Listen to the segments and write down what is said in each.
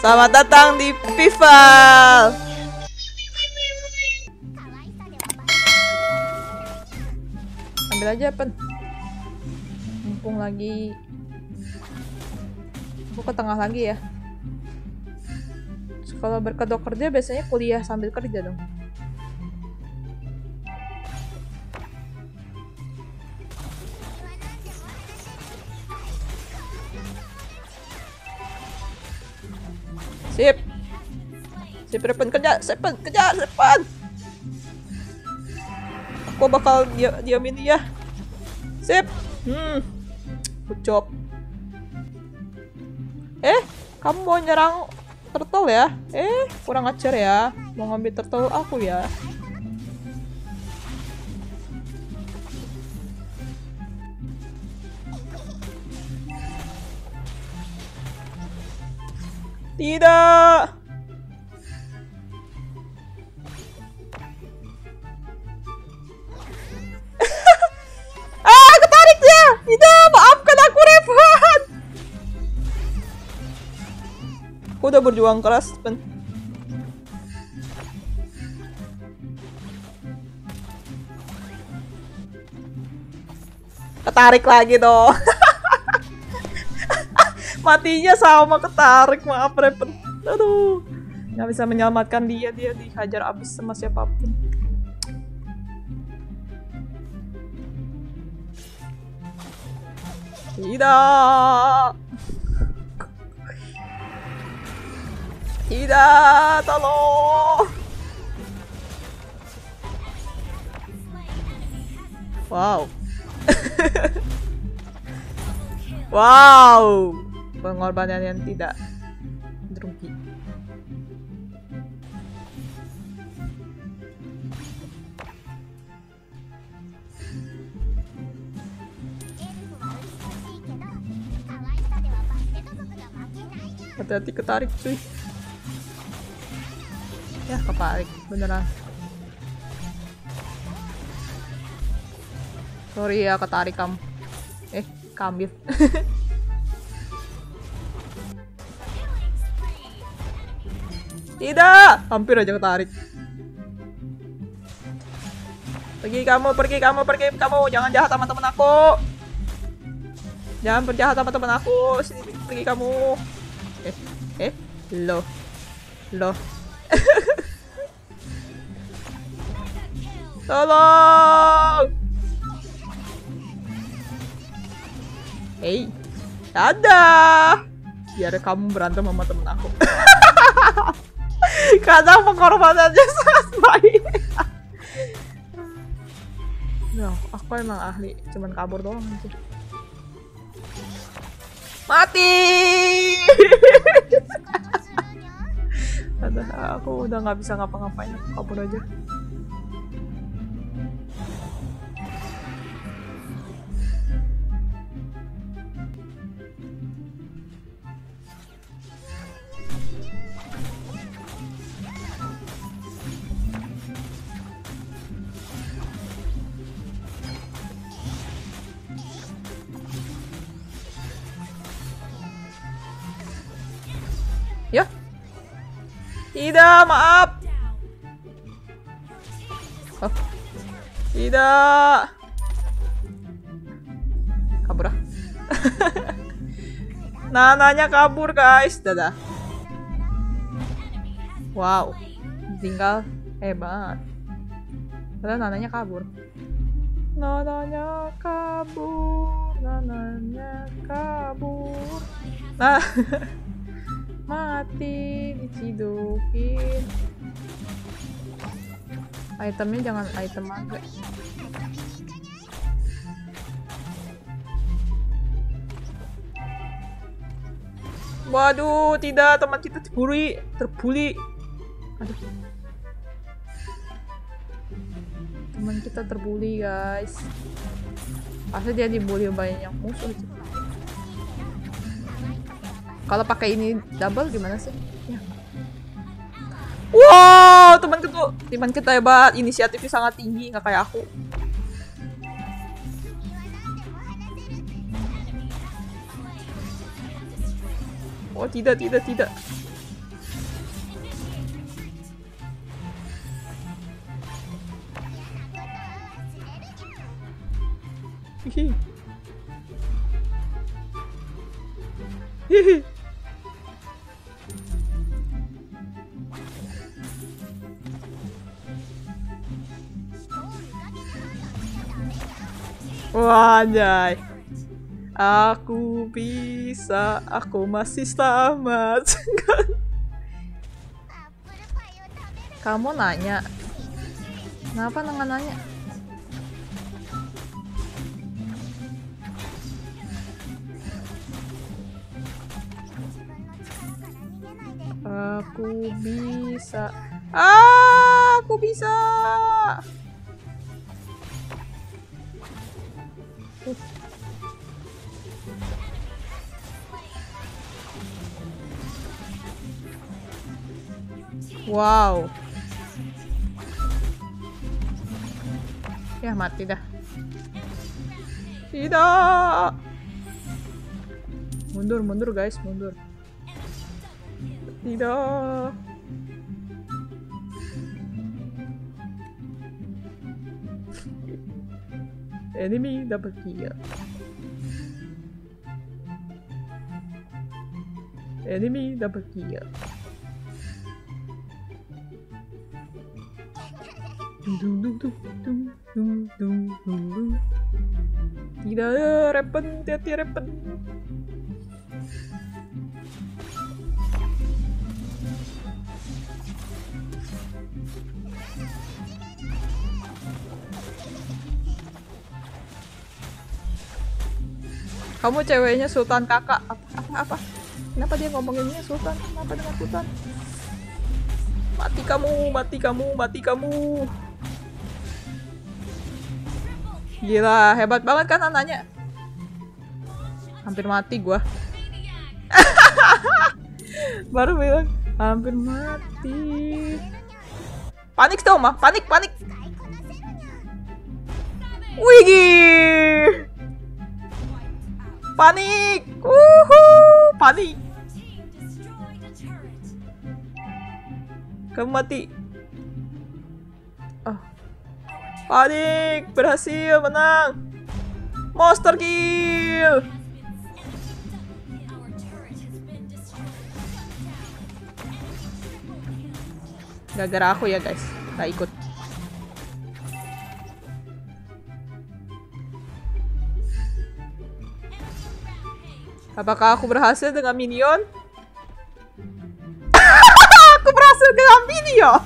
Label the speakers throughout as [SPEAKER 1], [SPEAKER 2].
[SPEAKER 1] Selamat datang di Pival. Ambil aja, Pen. Mumpung lagi. Aku ke tengah lagi ya. Kalau berkedok kerja biasanya kuliah sambil kerja dong. Sip. Sip, Repen kerja, Sepen kerja, Sepen. Aku bakal diamin dia. Sip. Good job. Kamu mau nyerang turtle ya? Kurang ajar ya. Mau ngambil turtle aku ya. Tidak. Ketarik dia. Tidak, maafkan aku, Revan. Aku udah berjuang keras, Pen. Ketarik lagi dong. Matinya sama ketarik, maaf Repen. Aduh, nggak bisa menyelamatkan dia dihajar abis sama siapapun. Tidak. Tidak, tolong. Wow. Wow. Pengorbanan yang tidak rugi. Hati-hati ketarik, cuy. Ya, ketarik beneran. Sorry ya, ketarik kamu. Kambil. Tidak, hampir aja ketarik. Pergi kamu, jangan jahat sama temen aku. Jangan berjahat sama temen aku. Sini, pergi kamu. Loh. Tolong. Dadah. Biar kamu berantem sama temen aku. Kadang pengorbanannya sangat baik. Nah, aku emang ahli, cuman kabur doang aja. Mati. Aku udah nggak bisa ngapa-ngapain, aku kabur aja. Ya. Tidak, maaf. Oh. Tidak. Kabur ah. Nananya kabur, guys. Dadah. Wow. Tinggal hebat. Padahal nananya kabur. Nananya kabur. Nah. Mati, dicidukin. Itemnya jangan item agak. Waduh, tidak, teman kita terbuli. Aduh. Teman kita terbuli, guys. Pasti dia dibully banyak musuh itu. Kalau pakai ini double gimana sih? Ya. Wow, teman kita hebat, inisiatifnya sangat tinggi, nggak kayak aku. Oh tidak. Hihi. Hihi. Wah, anjay. Aku bisa, aku masih selamat. Kamu nanya. Kenapa nggak nanya? Aku bisa. Aku bisa. Wow. Ya mati dah. Tidak. Mundur, mundur guys, mundur. Tidak. Enemy double kill. Enemy double kill. Tidak repen, hati repen. Kamu ceweknya Sultan kakak. Apa? Kenapa dia ngomonginnya Sultan? Kenapa dengan Sultan? Mati kamu, mati kamu, mati kamu. Gila, hebat banget kan anaknya. Hampir mati gua. Baru bilang hampir mati. Panik dong, mah. Panik. Wih. Panik. Panik. Kamu mati. Panik. Berhasil menang. Monster kill. Gara-gara aku ya guys, gak ikut. Apakah aku berhasil dengan minion? Aku berhasil dengan minion.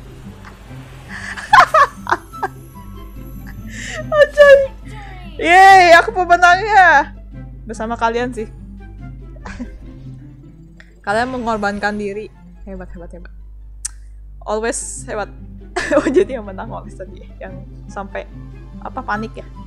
[SPEAKER 1] Anjay. Yeay, aku pemenangnya. Bersama kalian sih. Kalian mengorbankan diri. Hebat. Always hebat. Oh, jadi yang menang always tadi. Yang sampai apa panik ya?